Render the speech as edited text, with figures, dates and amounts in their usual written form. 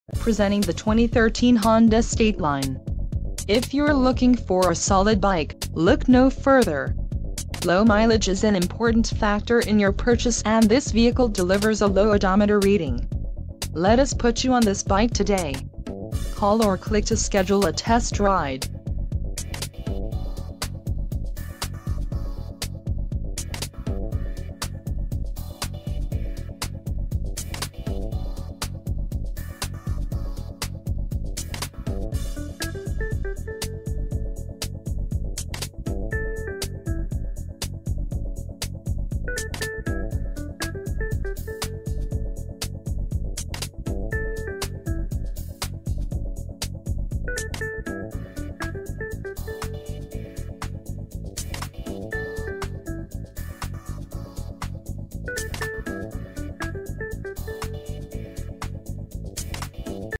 Presenting the 2013 Honda Stateline. If you're looking for a solid bike, look no further. Low mileage is an important factor in your purchase, and this vehicle delivers a low odometer reading. Let us put you on this bike today. Call or click to schedule a test ride.